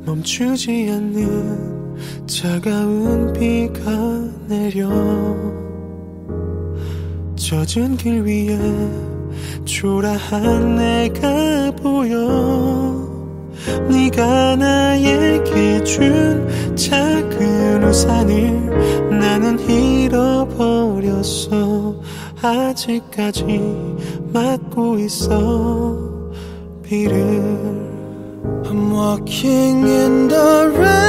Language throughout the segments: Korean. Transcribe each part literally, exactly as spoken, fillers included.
멈추지 않는 차가운 비가 내려 젖은 길 위에 초라한 내가 보여 네가 나에게 준 작은 우산을 나는 잃어버렸어. 아직까지 맞고 있어 비를. I'm walking in the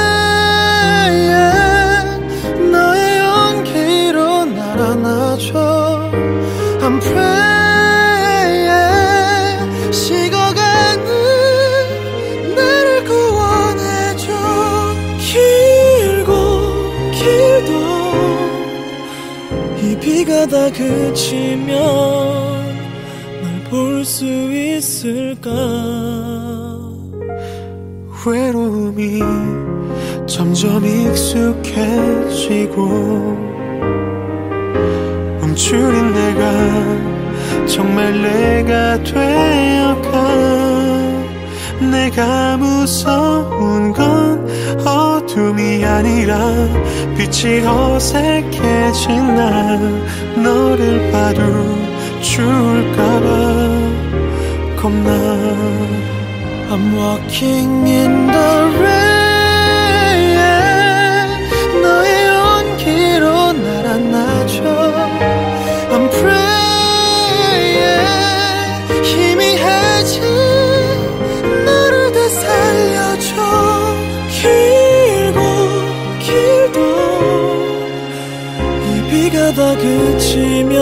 rain 너의 온기로 날 안아줘. I'm praying 식어가는 나를 구원해줘. 길고 길도 이 비가 다 그치면 널 볼 수 있을까. 외로움이 점점 익숙해지고 움츠린 내가 정말 내가 되어가. 내가 무서운 건 어둠이 아니라 빛이 어색해진 나. 너를 봐도 죽을까봐 겁나. I'm walking in the rain 너의 온기로 날 안아줘. I'm praying 희미해진 너를 되살려줘. 길고 길도 이 비가 다 그치면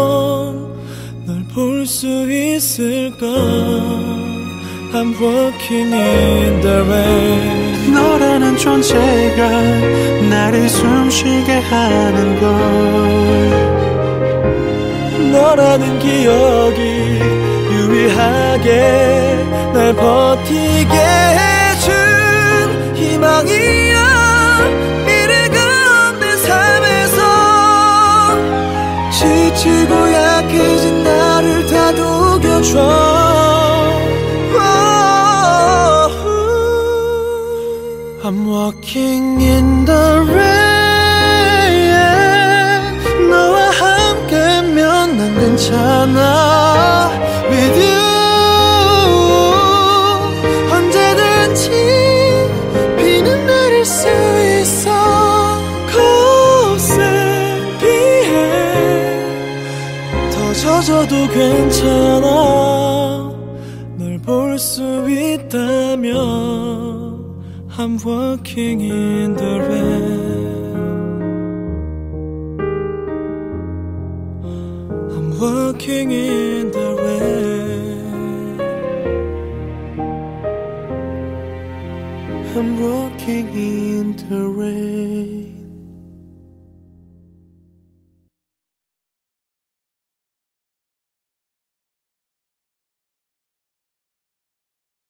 널 볼 수 있을까. I'm walking in the rain 너라는 존재가 나를 숨쉬게 하는 걸. 너라는 기억이 유일하게 날 버티게 해준 희망이야. 미래가 없는 삶에서 지치고 약해진 나를 다독여줘. I'm walking in the rain 너와 함께면 난 괜찮아. With you 언제든지 비는 내릴 수 있어. 거센 비에 더 젖어도 괜찮아. 널 볼 수 있다면 I'm walking in the rain I'm walking in the rain I'm walking in the rain.